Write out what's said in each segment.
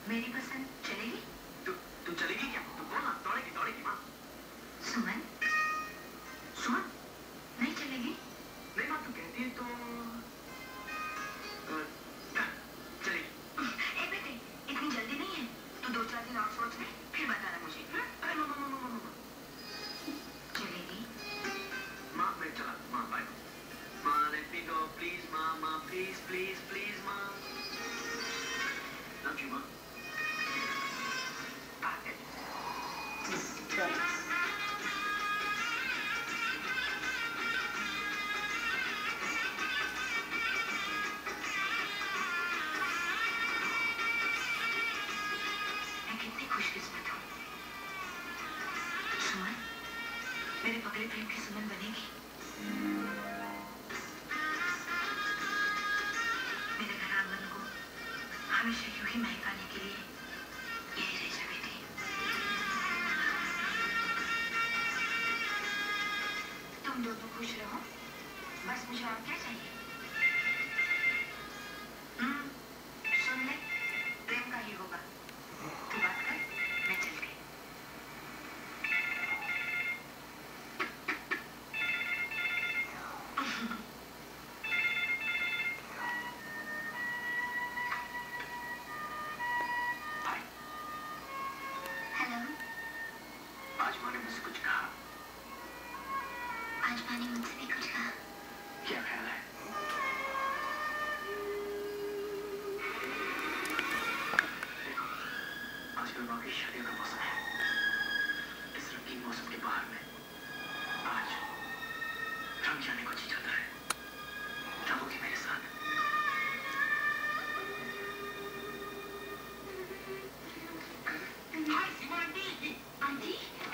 मेरी पसंद चलेगी? तू चलेगी क्या? तू बोल ना, दौड़ेगी दौड़ेगी माँ। सुमन, सुमन नहीं चलेगी? नहीं माँ, तू कहती है तो चलेगी। ए बेटे, इतनी जल्दी नहीं है, तू 2-4 दिन और सोच ले, फिर बताना मुझे। अरे माँ चलेगी? माँ मैं चला, माँ बाय। माँ लेट मी गो प्लीज माँ, माँ प्लीज प्लीज प्लीज माँ। लव यू माँ। मेरे पगले प्रेम की सुमन बनेगी। मेरे घर आंगन को हमेशा यूं ही महकाने के लिए यही रह जा बेटी। तुम दोनों खुश रहो, बस मुझे और क्या चाहिए? सुन ले, प्रेम का ही होगा। तू बात कर, मैं चल गई। आज माँ ने मुझसे कुछ कहा। आज माँ ने मुझसे भी कुछ कहा। क्या ख्याल है? देखो, आजकल वाकई शादियों का मौसम है। इस रंगीन मौसम के बाहर में आज रंग जाने को जी चाहता है। रंगोगी मेरे साथ? आंटी,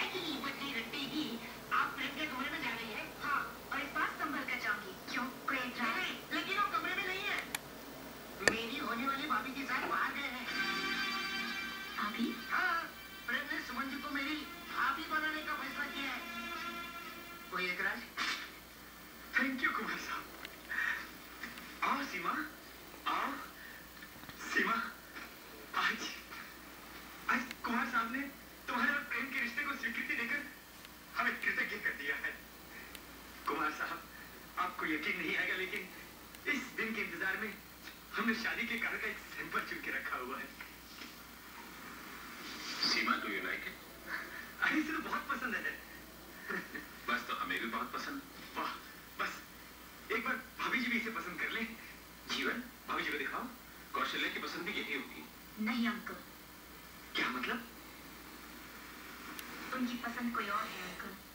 आप प्रेम के कमरे में जा रही है? हाँ, और इस बार संभल कर जाऊंगी। क्यों? कोई एतराज? नहीं, लेकिन वो कमरे में नहीं है। मेरी होने वाली भाभी के साथ बाहर गए हैं। भाभी? हाँ, प्रेम ने सुमन जी को मेरी भाभी बनाने का फैसला किया है। कोई एतराज? थैंक यू कुमार साहब। आओ सीमा, आओ सीमा। आज कुमार साहब ने तुम्हारे और प्रेम के रिश्ते को स्वीकृति देकर हमें कृतज्ञ कर दिया है। कुमार साहब, आपको यकीन नहीं आएगा, लेकिन इस दिन के इंतजार में हमने शादी के कार्ड का एक सैंपल चुन के रखा हुआ है। Seema, do you like it? अरे इसे तो बहुत पसंद है। बस तो हमें भी बहुत पसंद। वाह, बस एक बार भाभी जी भी इसे पसंद कर ले। जीवन, भाभी जी को दिखाओ। कौशल्या की पसंद भी यही होगी। नहीं अंकल। क्या मतलब? उनकी पसंद कोई और है अंकल।